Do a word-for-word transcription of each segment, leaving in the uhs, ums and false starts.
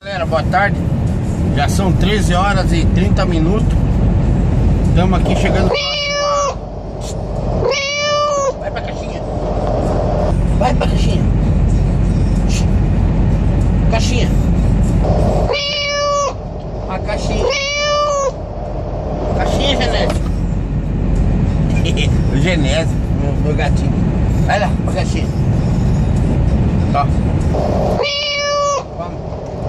Galera, boa tarde. Já são treze horas e trinta minutos. Estamos aqui chegando próximo a... Vai pra caixinha. Vai pra caixinha. Caixinha. A caixinha. Caixinha, Genésio. O Genésio, meu, meu gatinho. Vai lá, pra caixinha. Ó. Vamos.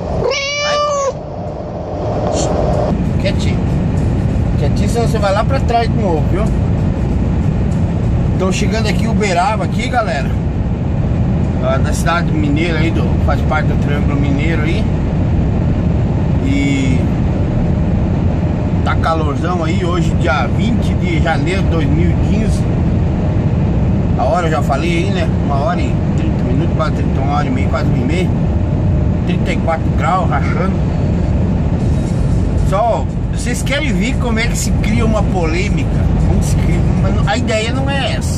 Quietinho. Quietinho, senão você vai lá pra trás de novo, viu? Estão chegando aqui Uberaba aqui, galera, da cidade mineira aí, do, faz parte do Triângulo Mineiro aí. E tá calorzão aí, hoje dia vinte de janeiro de dois mil e quinze. A hora eu já falei aí, né? Uma hora e trinta minutos, quase trinta, uma hora e meia, quase uma e meia. trinta e quatro graus, rachando. Só, vocês querem ver como é que se cria uma polêmica? Como se cria, mas a ideia não é essa.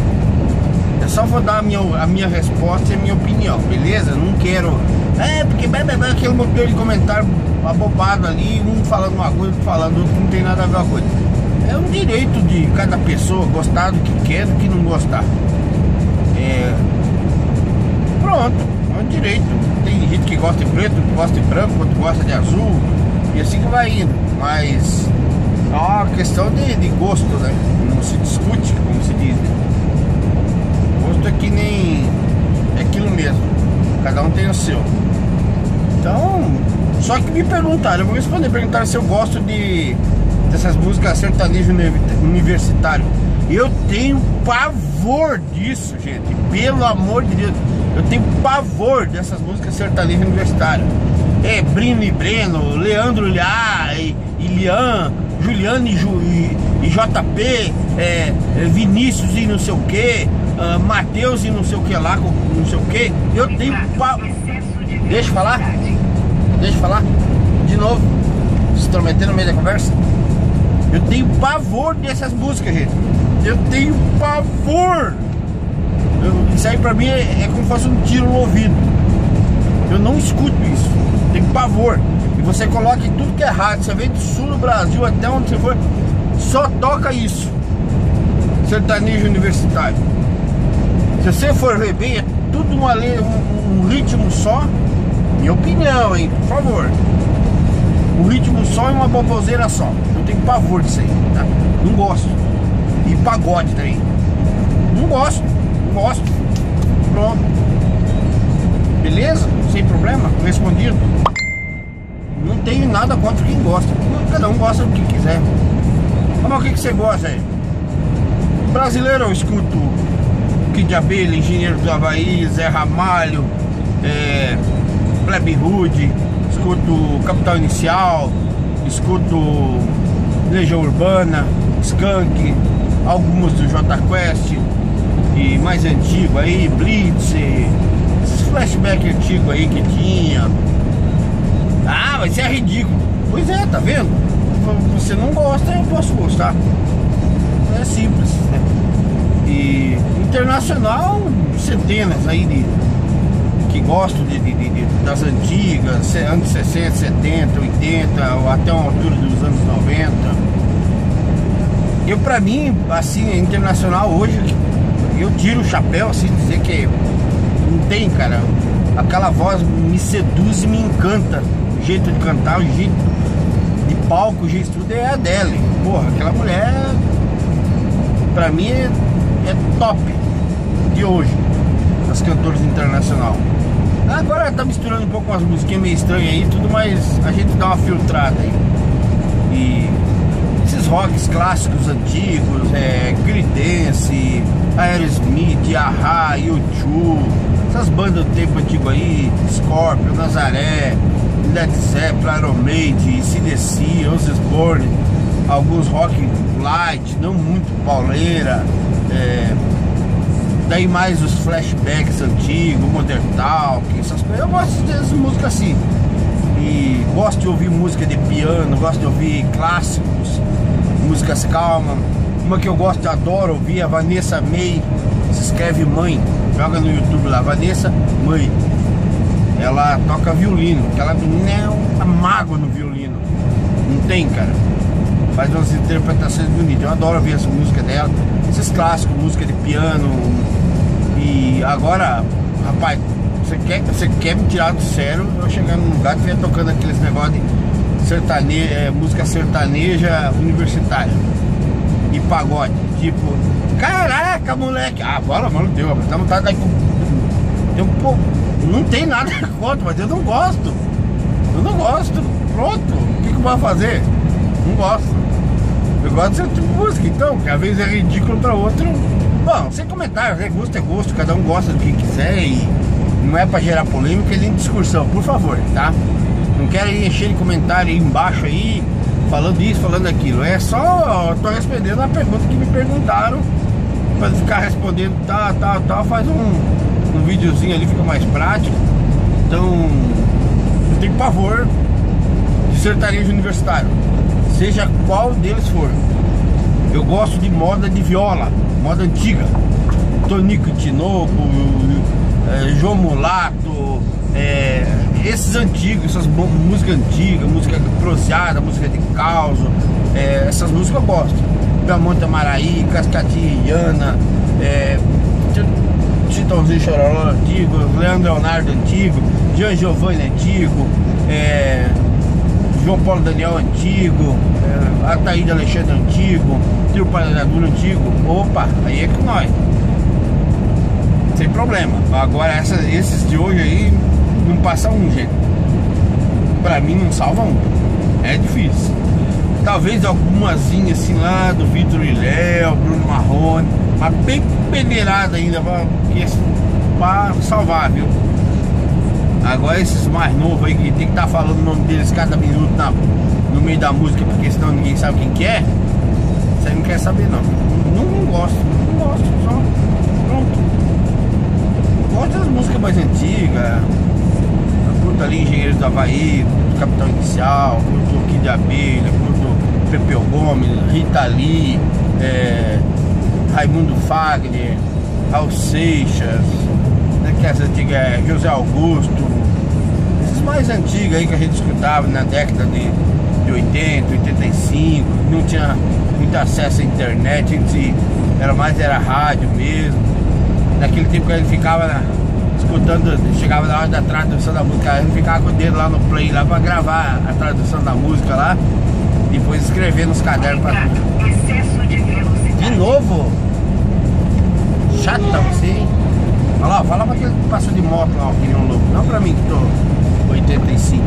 Eu só vou dar a minha, a minha resposta e a minha opinião, beleza? Não quero... É, porque vai, vai, vai, aquele motor de comentário abobado ali, um falando uma coisa, outro falando outro, não tem nada a ver com a coisa. É um direito de cada pessoa gostar do que quer, do que não gostar. É... Pronto, é um direito. Tem gente que gosta de preto, que gosta de branco, outro gosta de azul, e assim que vai indo. Mas é uma questão de, de gosto, né? Não se discute, como se diz, né? Gosto é que nem... é aquilo mesmo. Cada um tem o seu. Então, só que me perguntaram, eu vou responder, perguntaram se eu gosto de dessas músicas sertanejo universitário. Eu tenho pavor disso, gente. Pelo amor de Deus, eu tenho pavor dessas músicas sertanejo universitário. É Brino e Breno, Leandro Liá e, e Lian, Juliano e, Ju, e, e J P, é, é Vinícius e não sei o que, uh, Matheus e não sei o que lá, não sei o que. Eu tenho pavor. Deixa eu falar? Deixa eu falar? De novo, se intrometendo no meio da conversa. Eu tenho pavor dessas músicas, gente. Eu tenho pavor. Eu, isso aí pra mim é, é como se fosse um tiro no ouvido. Eu não escuto isso. Tenho pavor. E você coloca em tudo que é rádio. Você vem do sul do Brasil até onde você for, só toca isso. Sertanejo universitário. Se você for ver bem, é tudo uma, um, um ritmo só. Minha opinião, hein? Por favor. Um ritmo só e uma boboseira só. Eu tenho pavor disso aí, tá? Não gosto. E pagode também. Não gosto. Não gosto. Pronto. Beleza? Sem problema? Respondido. Não tenho nada contra quem gosta. Cada um gosta do que quiser. Mas o que, que você gosta aí? Brasileiro eu escuto Kid de Abelha, Engenheiro do Havaí, Zé Ramalho, é, Plebe Rude, escuto Capital Inicial, escuto Legião Urbana, Skank, alguns do J Quest e mais antigo aí, Blitz, esses flashback antigo aí que tinha. Ah, mas isso é ridículo. Pois é, tá vendo? Você não gosta, eu posso gostar. É simples, né? E internacional, centenas aí de que gostam de, de, de, das antigas, anos sessenta, setenta, oitenta, ou até uma altura dos anos noventa. Eu, pra mim, assim, internacional hoje, eu tiro o chapéu, assim, dizer que não tem, cara. Aquela voz me seduz e me encanta. O jeito de cantar, o jeito de palco, o jeito de tudo é a Adele. Porra, aquela mulher, pra mim, é, é top de hoje, das cantoras internacional. Agora tá misturando um pouco umas musiquinhas meio estranhas aí, tudo, mas a gente dá uma filtrada aí. E esses rocks clássicos antigos, é, Creedence, Aerosmith, A-ha, U dois, essas bandas do tempo antigo aí, Scorpion, Nazaré, Led Zeppelin, Iron Maiden, C D C, Ozzy Osbourne, alguns rock light, não muito pauleira, é, daí mais os flashbacks antigos, Modern Talk, essas coisas. Eu gosto dessas músicas assim. E gosto de ouvir música de piano, gosto de ouvir clássicos, músicas calmas. Uma que eu gosto, adoro ouvir, a Vanessa May, se escreve Mãe, joga no YouTube lá, Vanessa Mãe. ela toca violino. Aquela menina é uma mágoa no violino. Não tem, cara. Faz umas interpretações bonitas. Eu adoro ver essa música dela. Esses clássicos, música de piano. E agora, rapaz, você quer, você quer me tirar do sério? Eu chegar num lugar que vier tocando aqueles negócios de sertaneja, é, música sertaneja universitária e pagode. Tipo, caraca, moleque. Ah, bora, mano, Deus. Tá vontade daí. Tem um pouco. Não tem nada contra, mas eu não gosto. Eu não gosto. Pronto. O que, que eu vou fazer? Não gosto. Eu gosto desse tipo de música, então, que às vezes é ridículo pra outro. Bom, sem comentários, né? Gosto é gosto, cada um gosta do que quiser e não é pra gerar polêmica nem discussão, por favor, tá? Não quero ir encher de comentário aí embaixo aí, falando isso, falando aquilo. É só, eu tô respondendo a pergunta que me perguntaram, pra ficar respondendo, tá, tá, tá, faz um, um videozinho ali, fica mais prático. Então, eu tenho pavor de sertanejo universitário, seja qual deles for. Eu gosto de moda de viola, moda antiga. Tonico Tinoco, é, João Mulato, é, esses antigos, essas músicas antigas, música proseada, música de causa, é, essas músicas eu gosto. Belmonte Amaraí, Cascatinha, é, Chitãozinho Chororó antigo, Leandro Leonardo antigo, Jean Giovanni antigo, é, João Paulo Daniel antigo, é, Ataíde Alexandre antigo, Trio Paradadura antigo. Opa, aí é com nós, sem problema. Agora essa, esses de hoje aí não passa um, gente. Pra mim não salva um. É difícil. Talvez algumazinha assim lá do Vitor e Léo, Bruno Marrone, mas bem peneirada ainda pra, pra salvar, viu? Agora esses mais novos aí que tem que estar tá falando o nome deles cada minuto na, no meio da música, porque senão ninguém sabe quem que é. Isso aí não quer saber não. Não, não gosto, não gosto, só pronto. Gosto das músicas mais antigas. Eu curto ali Engenheiros do Havaí, curto Capitão Inicial, curto Kid de Abelha, curto Pepeu Gomes, Rita Lee, é, Raimundo Fagner, Raul Seixas, né, que as antigas é José Augusto. Esses mais antigos aí que a gente escutava na década de, de oitenta, oitenta e cinco, não tinha muito acesso à internet, a gente era mais era rádio mesmo. Naquele tempo que ele ficava na, escutando, chegava na hora da tradução da música, ele ficava com o dedo lá no play lá pra gravar a tradução da música lá, e depois escrever nos cadernos pra... De novo? Chata você. Olha lá, fala pra aquele que passou de moto lá, ó, que nem um louco, não pra mim que tô oitenta e cinco.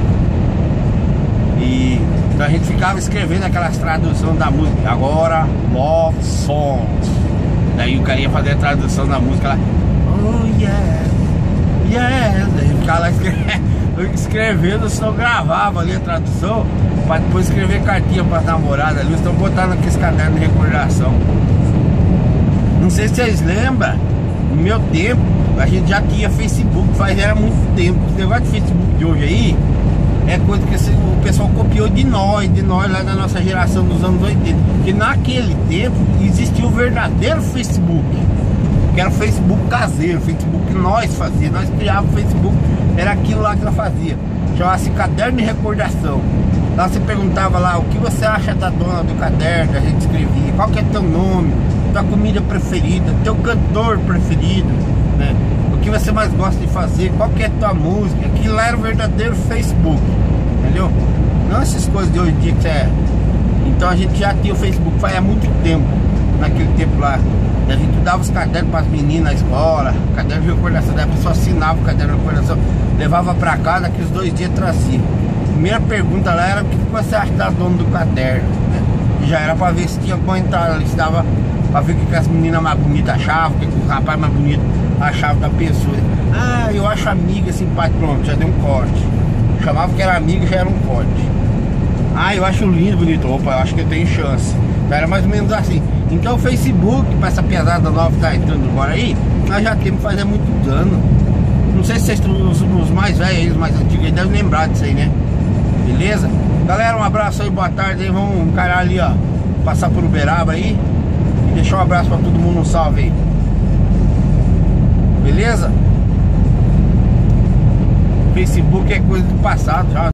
E então a gente ficava escrevendo aquelas traduções da música. Agora, Love Songs. Daí o cara ia fazer a tradução da música lá. Oh yeah, yeah. Daí ficava lá escrevendo, escrevendo, só gravava ali a tradução pra depois escrever cartinha pras namoradas ali. Estão botando aqui esse caderno de recordação. Não sei se vocês lembram, no meu tempo a gente já tinha Facebook, faz era muito tempo. Esse negócio de Facebook de hoje aí é coisa que o pessoal copiou de nós, de nós lá da nossa geração dos anos oitenta. Porque naquele tempo existia o verdadeiro Facebook, que era o Facebook caseiro, o Facebook que nós fazíamos, nós criávamos o Facebook, era aquilo lá que nós fazíamos. Chamava-se caderno de recordação. Lá você perguntava lá o que você acha da dona do caderno, a gente escrevia, qual que é teu nome, tua comida preferida, teu cantor preferido, né? O que você mais gosta de fazer, qual que é tua música. Aquilo lá era o verdadeiro Facebook, entendeu? Não essas coisas de hoje em dia que é. Então a gente já tinha o Facebook faz muito tempo. Naquele tempo lá, a gente dava os cadernos para as meninas na escola, caderno de recordação, daí a pessoa assinava o caderno de recordação, levava para casa, daqui os dois dias trazia. Primeira pergunta lá era o que você acha da dona do caderno, né? E já era para ver se tinha alguma entrada ali, se dava pra ver o que as meninas mais bonitas achavam, o que o rapaz mais bonito achava da pessoa. Ah, eu acho amiga simpática, pronto, já deu um corte. Chamava que era amiga, já era um corte. Ah, eu acho lindo, bonito, opa, eu acho que eu tenho chance. Era mais ou menos assim. Então o Facebook, pra essa pesada nova que tá entrando agora aí, nós já temos fazer muitos anos. Não sei se vocês, os, os mais velhos, os mais antigos, aí devem lembrar disso aí, né? Beleza? Galera, um abraço aí, boa tarde aí, vamos encarar ali, ó, passar por Uberaba aí. Deixar um abraço pra todo mundo, um salve aí. Beleza? Facebook é coisa do passado já.